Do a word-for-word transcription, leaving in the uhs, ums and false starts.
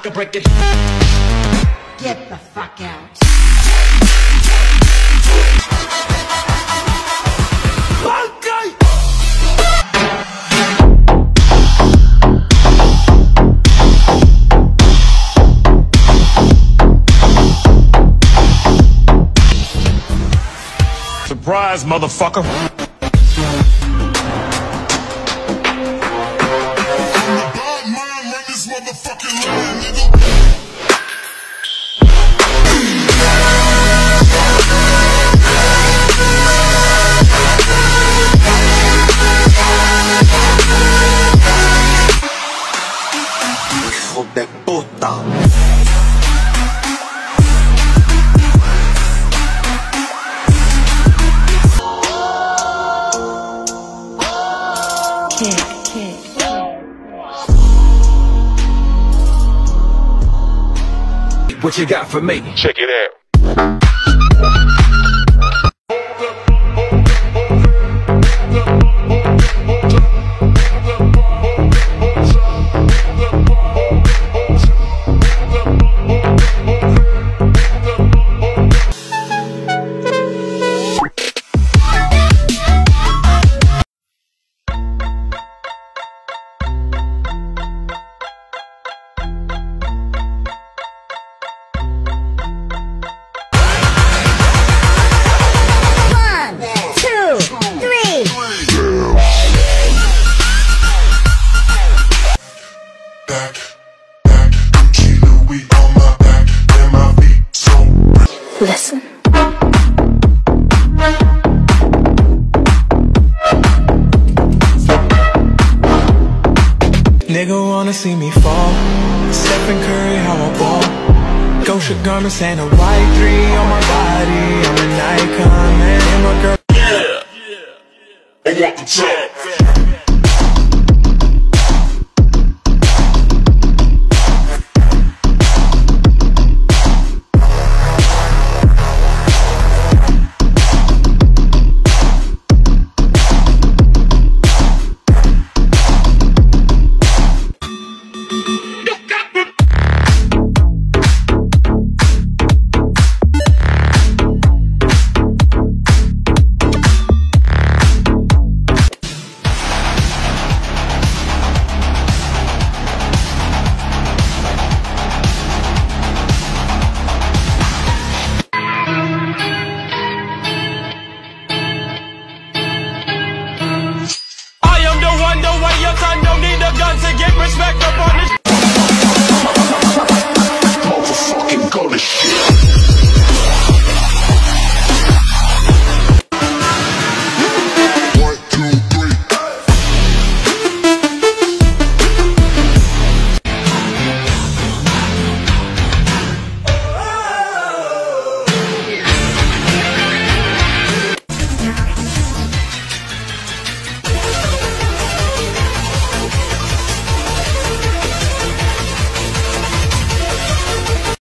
can break it. Get the fuck out. Surprise, motherfucker. Hijo de puta. Kick, kick. What you got for me? Check it out. Listen. Nigga wanna see me fall. Stephen Curry, how I ball. Gosha garments and a white three on my body. I'm an icon, man. And my girl. Yeah, I want the top. I am the one, the way your son don't need a gun to get respect up on this.